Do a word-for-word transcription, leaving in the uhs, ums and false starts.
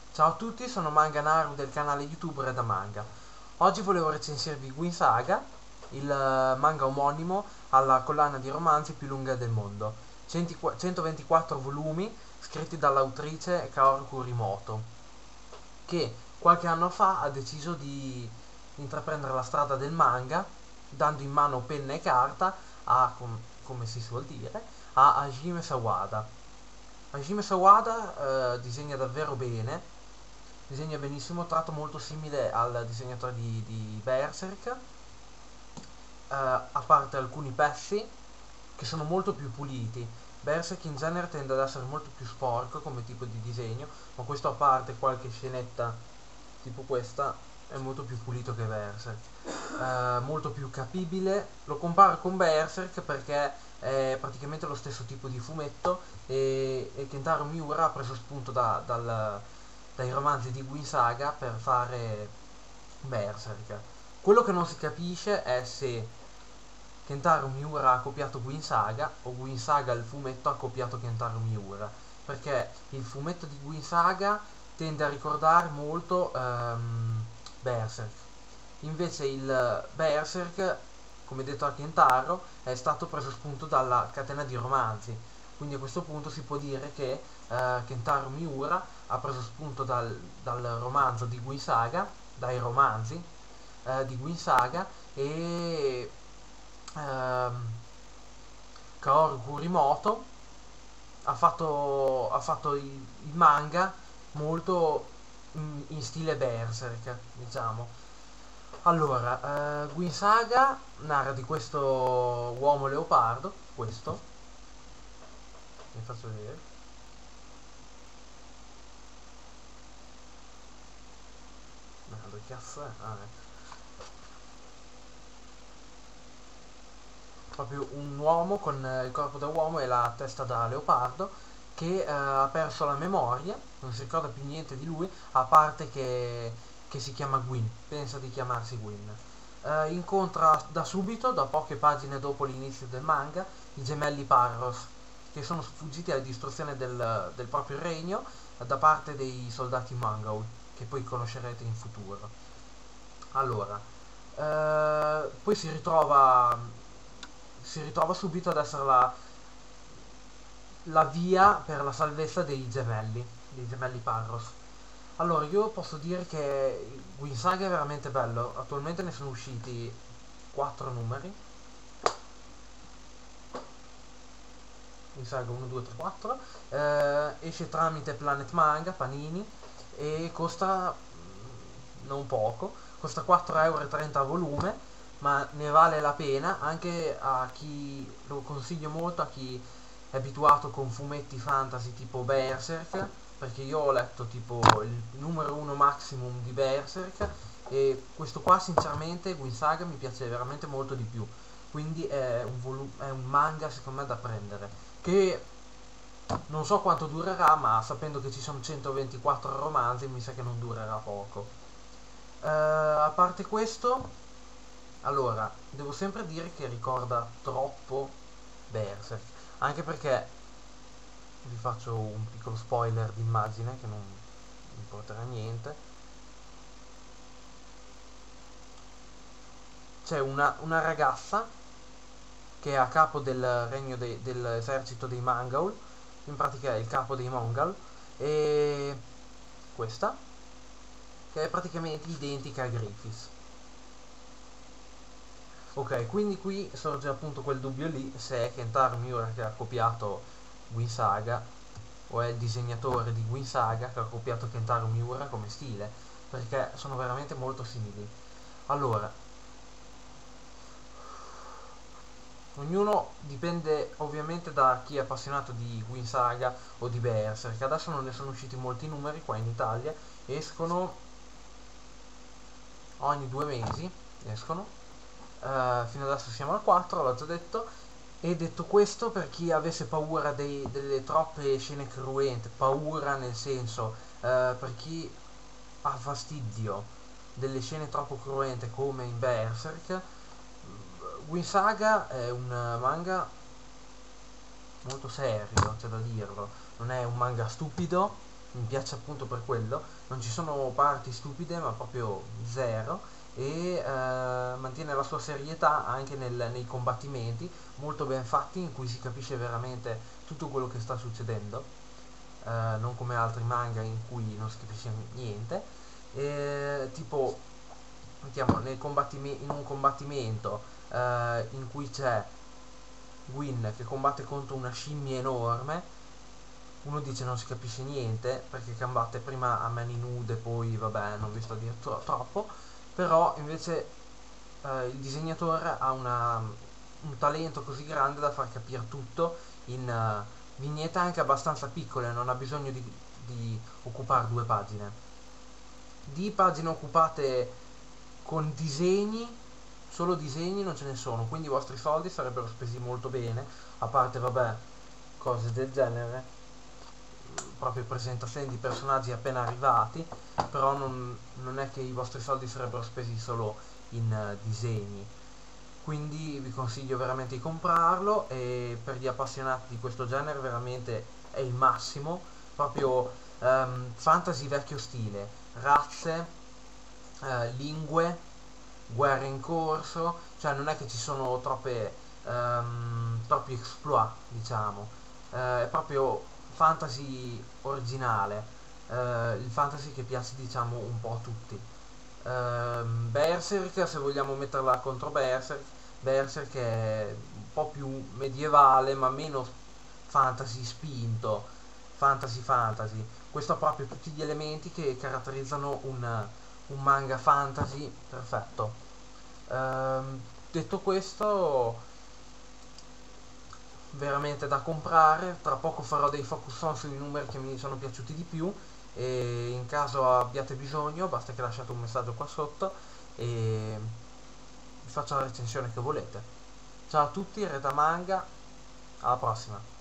Ciao a tutti, sono Manganaru del canale YouTube Reda Manga. Oggi volevo recensirvi Gwyn Saga, il eh, manga omonimo alla collana di romanzi più lunga del mondo. cento centoventiquattro volumi scritti dall'autrice Kaoru Kurimoto, che qualche anno fa ha deciso di intraprendere la strada del manga, dando in mano penna e carta a, com- come si suol dire, a Hajime Sawada. Hajime Sawada eh, disegna davvero bene, disegna benissimo, tratto molto simile al disegnatore di, di Berserk, eh, a parte alcuni pezzi che sono molto più puliti. Berserk in genere tende ad essere molto più sporco come tipo di disegno, ma questo a parte qualche scenetta tipo questa è molto più pulito che Berserk, eh, molto più capibile. Lo comparo con Berserk perché è praticamente lo stesso tipo di fumetto e, e Kentaro Miura ha preso spunto da, dal, dai romanzi di Gwyn Saga per fare Berserk. Quello che non si capisce è se Kentaro Miura ha copiato Gwyn Saga o Gwyn Saga il fumetto ha copiato Kentaro Miura, perché il fumetto di Gwyn Saga tende a ricordare molto ehm, Berserk. Invece il Berserk, come detto a Kentaro, è stato preso spunto dalla catena di romanzi. Quindi a questo punto si può dire che eh, Kentaro Miura ha preso spunto dal, dal romanzo di Gwyn Saga, dai romanzi eh, di Gwyn Saga, e ehm, Kaoru Kurimoto ha fatto, ha fatto il, il manga molto in, in stile Berserk, diciamo. Allora, eh, Gwyn Saga narra di questo uomo leopardo, questo, vi faccio vedere, ma dove cazzo è? Ah, ecco. Proprio un uomo con eh, il corpo da uomo e la testa da leopardo che eh, ha perso la memoria, non si ricorda più niente di lui, a parte che, che si chiama Gwyn, pensa di chiamarsi Gwyn. Eh, incontra da subito, da poche pagine dopo l'inizio del manga, i gemelli Parros, che sono sfuggiti alla distruzione del, del proprio regno eh, da parte dei soldati Mongol, che poi conoscerete in futuro. Allora, eh, poi si ritrova, si ritrova subito ad essere la, la via per la salvezza dei gemelli, dei gemelli Parros. Allora, io posso dire che Gwyn Saga è veramente bello. Attualmente ne sono usciti quattro numeri. Gwyn Saga uno, due, tre, quattro. Eh, esce tramite Planet Manga, Panini, e costa mm, non poco. Costa quattro euro e trenta a volume, ma ne vale la pena anche a chi, lo consiglio molto a chi è abituato con fumetti fantasy tipo Berserk, perché io ho letto tipo il numero uno maximum di Berserk e questo qua sinceramente Gwyn Saga mi piace veramente molto di più, quindi è un, volu- è un manga secondo me da prendere, che non so quanto durerà, ma sapendo che ci sono centoventiquattro romanzi mi sa che non durerà poco. Eh, a parte questo, allora, devo sempre dire che ricorda troppo Berserk, anche perché vi faccio un piccolo spoiler di immagine che non mi porterà a niente. C'è una, una ragazza che è a capo del regno de- dell'esercito dei Mongol, in pratica è il capo dei Mongol, e questa, che è praticamente identica a Griffiths. Ok, quindi qui sorge appunto quel dubbio lì se è Kentaro Miura che ha copiato Gwyn Saga o è il disegnatore di Gwyn Saga che ha copiato Kentaro Miura come stile, perché sono veramente molto simili. Allora, ognuno dipende ovviamente da chi è appassionato di Gwyn Saga o di Berserk. Adesso non ne sono usciti molti numeri qua in Italia, escono ogni due mesi, escono. Uh, fino adesso siamo al quattro, l'ho già detto. E detto questo, per chi avesse paura dei, delle troppe scene cruente, paura nel senso, uh, per chi ha fastidio delle scene troppo cruente come in Berserk, Gwyn Saga è un manga molto serio, c'è da dirlo. Non è un manga stupido, mi piace appunto per quello, non ci sono parti stupide ma proprio zero, e eh, mantiene la sua serietà anche nel- nei combattimenti molto ben fatti, in cui si capisce veramente tutto quello che sta succedendo, eh, non come altri manga in cui non si capisce niente. E, tipo, mettiamo, nel combattime- in un combattimento eh, in cui c'è Gwyn che combatte contro una scimmia enorme, uno dice non si capisce niente perché combatte prima a mani nude, poi vabbè, non vi sto a dire tro- troppo, però invece eh, il disegnatore ha una, un talento così grande da far capire tutto in eh, vignette anche abbastanza piccole, non ha bisogno di, di occupare due pagine. Di pagine occupate con disegni, solo disegni non ce ne sono, quindi i vostri soldi sarebbero spesi molto bene, a parte vabbè, cose del genere, proprio presentazioni di personaggi appena arrivati, però non, non è che i vostri soldi sarebbero spesi solo in eh, disegni. Quindi vi consiglio veramente di comprarlo, e per gli appassionati di questo genere veramente è il massimo, proprio ehm, fantasy vecchio stile, razze, eh, lingue, guerre in corso, cioè non è che ci sono troppe, ehm, troppi exploit, diciamo. Eh, è proprio fantasy originale, eh, il fantasy che piace diciamo un po' a tutti. Ehm, Berserk, se vogliamo metterla contro Berserk, Berserk è un po' più medievale ma meno fantasy spinto, fantasy fantasy. Questo ha proprio tutti gli elementi che caratterizzano un, un manga fantasy perfetto. Ehm, detto questo, veramente da comprare. Tra poco farò dei focus on sui numeri che mi sono piaciuti di più, e in caso abbiate bisogno basta che lasciate un messaggio qua sotto e vi faccio la recensione che volete. Ciao a tutti, Reta Manga, alla prossima.